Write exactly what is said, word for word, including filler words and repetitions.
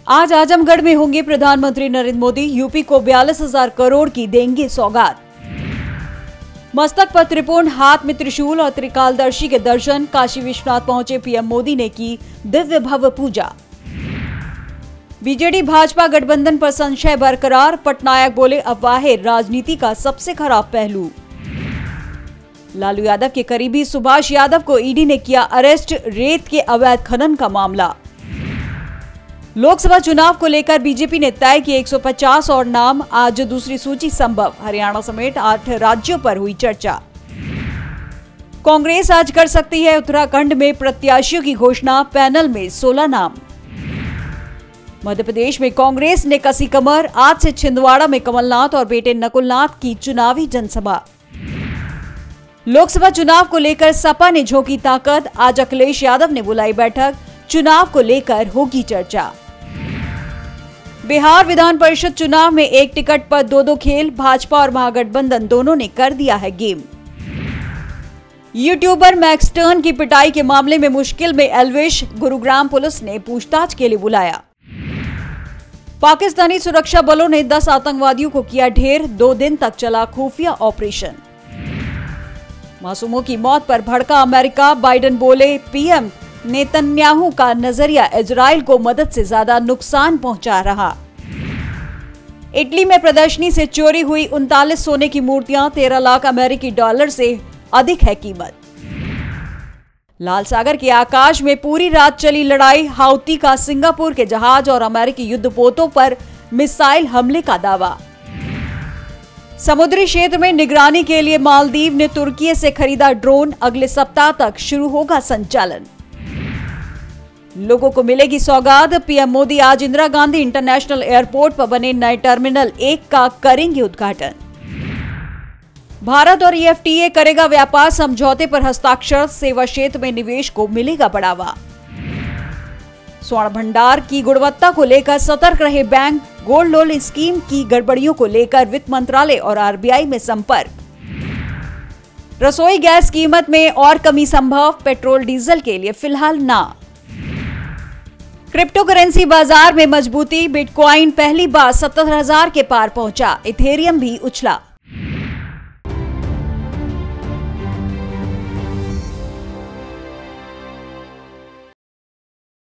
आज आजमगढ़ में होंगे प्रधानमंत्री नरेंद्र मोदी। यूपी को बयालीस हजार करोड़ की देंगे सौगात। मस्तक पर त्रिपुंड, हाथ में त्रिशूल और त्रिकालदर्शी के दर्शन। काशी विश्वनाथ पहुंचे पीएम मोदी ने की दिव्य भव्य पूजा। बीजेडी भाजपा गठबंधन पर संशय बरकरार। पटनायक बोले अफवाहें राजनीति का सबसे खराब पहलू। लालू यादव के करीबी सुभाष यादव को ईडी ने किया अरेस्ट। रेत के अवैध खनन का मामला। लोकसभा चुनाव को लेकर बीजेपी ने तय किए एक सौ पचास और नाम। आज दूसरी सूची संभव। हरियाणा समेत आठ राज्यों पर हुई चर्चा। कांग्रेस आज कर सकती है उत्तराखंड में प्रत्याशियों की घोषणा। पैनल में सोलह नाम। मध्य प्रदेश में कांग्रेस ने कसी कमर। आज से छिंदवाड़ा में कमलनाथ और बेटे नकुलनाथ की चुनावी जनसभा। लोकसभा चुनाव को लेकर सपा ने झोंकी ताकत। आज अखिलेश यादव ने बुलाई बैठक। चुनाव को लेकर होगी चर्चा। बिहार विधान परिषद चुनाव में एक टिकट पर दो दो खेल। भाजपा और महागठबंधन दोनों ने कर दिया है गेम। यूट्यूबर मैक्स टर्न की पिटाई के मामले में मुश्किल में एल्विश। गुरुग्राम पुलिस ने पूछताछ के लिए बुलाया। पाकिस्तानी सुरक्षा बलों ने दस आतंकवादियों को किया ढेर। दो दिन तक चला खुफिया ऑपरेशन। मासूमों की मौत पर भड़का अमेरिका। बाइडेन बोले पीएम नेतन्याहू का नजरिया इजराइल को मदद से ज्यादा नुकसान पहुंचा रहा। इटली में प्रदर्शनी से चोरी हुई उनतालीस सोने की मूर्तियां। तेरह लाख अमेरिकी डॉलर से अधिक है कीमत। लाल सागर के आकाश में पूरी रात चली लड़ाई। हाउती का सिंगापुर के जहाज और अमेरिकी युद्धपोतों पर मिसाइल हमले का दावा। समुद्री क्षेत्र में निगरानी के लिए मालदीव ने तुर्की से खरीदा ड्रोन। अगले सप्ताह तक शुरू होगा संचालन। लोगों को मिलेगी सौगात। पीएम मोदी आज इंदिरा गांधी इंटरनेशनल एयरपोर्ट पर बने नए टर्मिनल एक का करेंगे उद्घाटन। भारत और ईएफटीए करेगा व्यापार समझौते पर हस्ताक्षर। सेवा क्षेत्र में निवेश को मिलेगा बढ़ावा। स्वर्ण भंडार की गुणवत्ता को लेकर सतर्क रहे बैंक। गोल्ड लोन स्कीम की गड़बड़ियों को लेकर वित्त मंत्रालय और आरबीआई में संपर्क। रसोई गैस कीमत में और कमी संभव। पेट्रोल डीजल के लिए फिलहाल ना। क्रिप्टो करेंसी बाजार में मजबूती। बिटकॉइन पहली बार सत्तर हजार के पार पहुंचा। इथेरियम भी उछला।